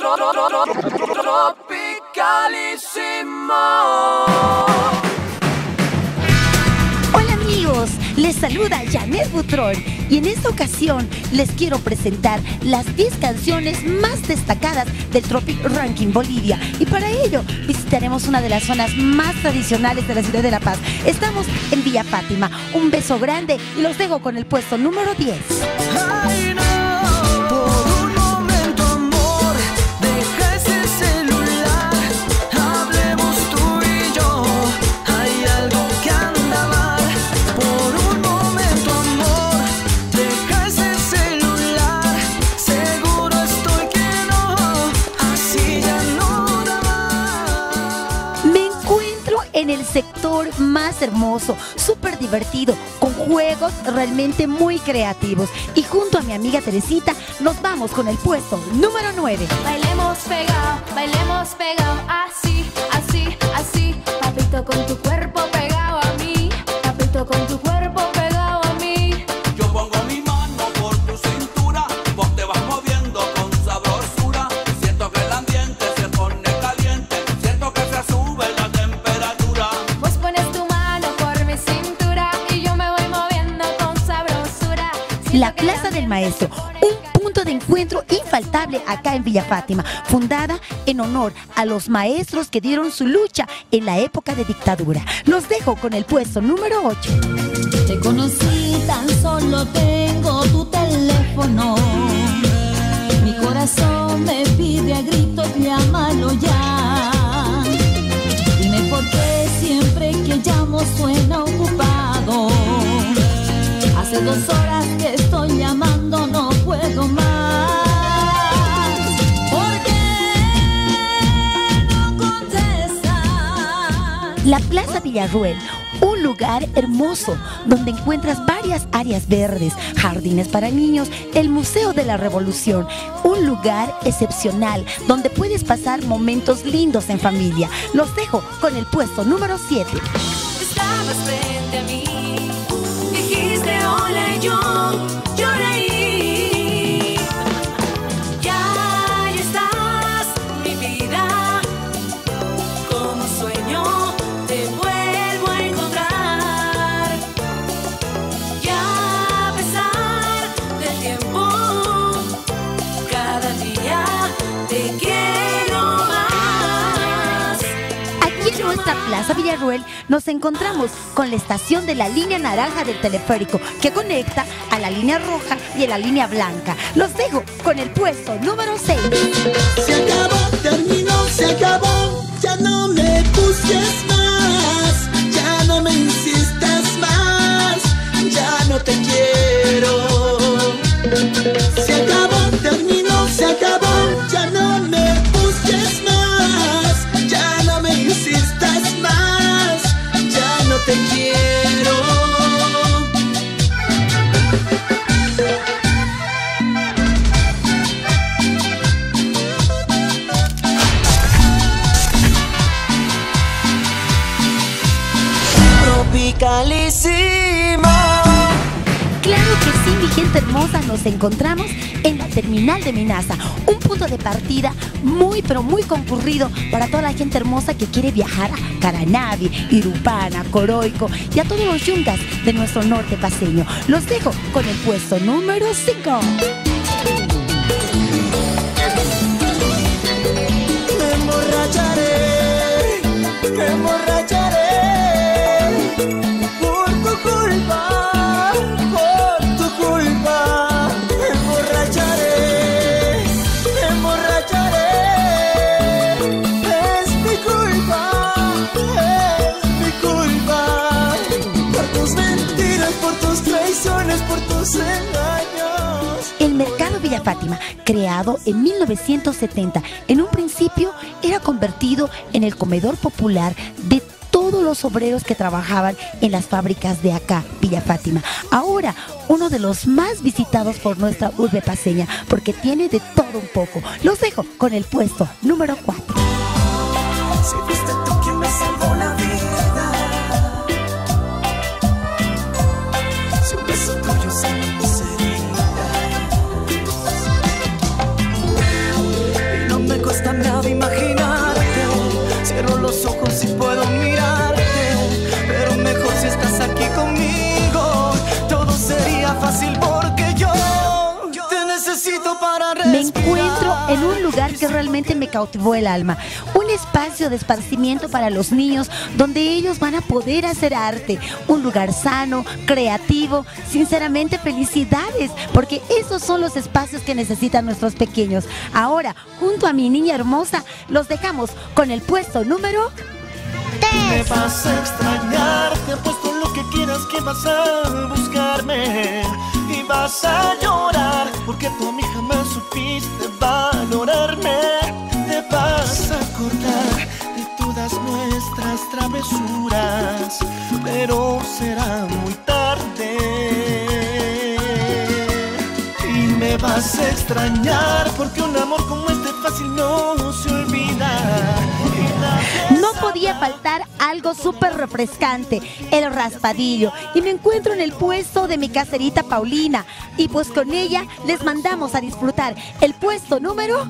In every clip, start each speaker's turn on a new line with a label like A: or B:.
A: Hola amigos, les saluda Janet Butrón y en esta ocasión les quiero presentar las 10 canciones más destacadas del Tropic Ranking Bolivia, y para ello visitaremos una de las zonas más tradicionales de la ciudad de La Paz. Estamos en Villa Fátima. Un beso grande y los dejo con el puesto número 10.
B: Ay, no. Por un momento, amor, deja ese celular. Hablemos tú y yo. Hay algo que anda mal. Por un momento, amor, deja ese celular. Seguro estoy que no, así ya no da más.
A: Me encuentro en el sector más hermoso, súper divertido, con juegos realmente muy creativos. Y junto a mi amiga Teresita nos vamos con el puesto número 9.
C: Bailemos pegado, así, así, así. Papito con tu cuerpo pegado a mí. Papito con tu cuerpo pegado a mí.
D: Yo pongo mi mano por tu cintura, vos te vas moviendo con sabrosura. Siento que el ambiente se pone caliente, siento que se sube la temperatura.
C: Vos pones tu mano por mi cintura y yo me voy moviendo con sabrosura.
A: La Plaza del Maestro, un punto de encuentro infaltable acá en Villa Fátima, fundada en honor a los maestros que dieron su lucha en la época de dictadura. Los dejo con el puesto número 8.
E: Te conocí, tan solo tengo tu teléfono. Mi corazón me pide a gritos, llámalo ya. Dime por qué siempre que llamo suena ocupado. Hace 2 horas que estoy llamando, no puedo más. ¿Por qué no contestas?
A: La Plaza Villarruel, un lugar hermoso donde encuentras varias áreas verdes, jardines para niños, el Museo de la Revolución, un lugar excepcional donde puedes pasar momentos lindos en familia. Los dejo con el puesto número 7.
C: Estabas frente a mí, dijiste hola y yo reí. Ya estás, mi vida, como sueño te vuelvo a encontrar. Ya a pesar del tiempo, cada día te quiero más.
A: Aquí en nuestra Plaza Villarruel nos encontramos con la estación de la línea naranja del teleférico que conecta a la línea roja y a la línea blanca. Los dejo con el puesto número 6.
B: Se acabó, terminó, se acabó. Ya no me busques más, ya no me insistas más, ya no te quiero. Se acabó, terminó, se acabó. Ya no me busques más, ya no me insistas más, ya no te quiero. Tropicalísimo.
A: Claro que sí, mi gente hermosa, nos encontramos en la terminal de Minaza, un punto de partida muy pero muy concurrido para toda la gente hermosa que quiere viajar a Caranavi, Irupana, Coroico y a todos los yungas de nuestro norte paceño. Los dejo con el puesto número 5.
B: Me emborracharé, me emborracharé por tu culpa, por tu culpa. Me emborracharé, me emborracharé. Es mi culpa, es mi culpa. Por tus mentiras, por tus traiciones, por tus engaños.
A: El Mercado Villa Fátima, creado en 1970, en un principio era convertido en el comedor popular de todos los obreros que trabajaban en las fábricas de acá, Villa Fátima. Ahora, uno de los más visitados por nuestra urbe paceña, porque tiene de todo un poco. Los dejo con el puesto número 4.
B: Si fuiste tú quien me salvó la vida, si un beso tuyo sana mis heridas, y no me
A: encuentro en un lugar que realmente me cautivó el alma. Un espacio de esparcimiento para los niños donde ellos van a poder hacer arte. Un lugar sano, creativo. Sinceramente, felicidades, porque esos son los espacios que necesitan nuestros pequeños. Ahora, junto a mi niña hermosa, los dejamos con el puesto número...
F: Me vas a extrañar, te apuesto lo que quieras que vas a buscarme y vas a llorar porque tú a mí jamás supiste valorarme. Te vas a acordar de todas nuestras travesuras, pero será muy tarde. Y me vas a extrañar porque un amor como este fácil no se olvida.
A: No podía faltar algo súper refrescante, el raspadillo. Y me encuentro en el puesto de mi caserita Paulina. Y pues con ella les mandamos a disfrutar el puesto número...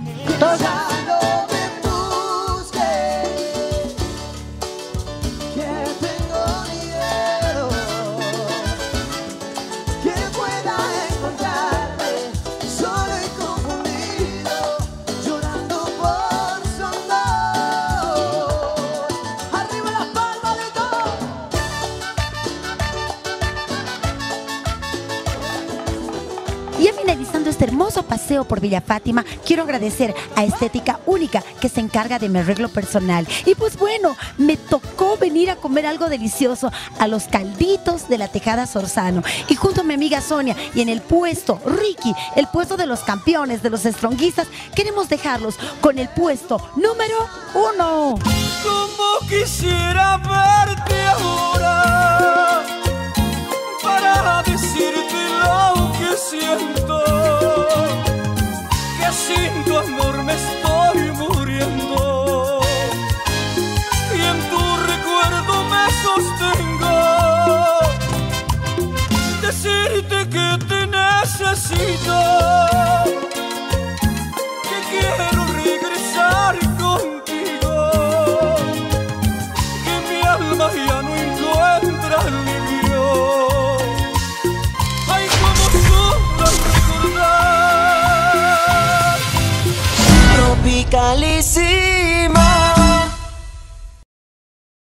A: Ya finalizando este hermoso paseo por Villa Fátima, quiero agradecer a Estética Única, que se encarga de mi arreglo personal. Y pues bueno, me tocó venir a comer algo delicioso a los calditos de la Tejada Sorzano. Y junto a mi amiga Sonia y en el puesto Ricky, el puesto de los campeones, de los estronguistas, queremos dejarlos con el puesto número 1.
F: Como quisiera verte ahora para decirte lo que siento, que sin tu amor me estoy muriendo y en tu recuerdo me sostengo. Decirte que te necesito, que quiero regresar contigo, que mi alma ya no encuentra alivio.
B: Tropicalicé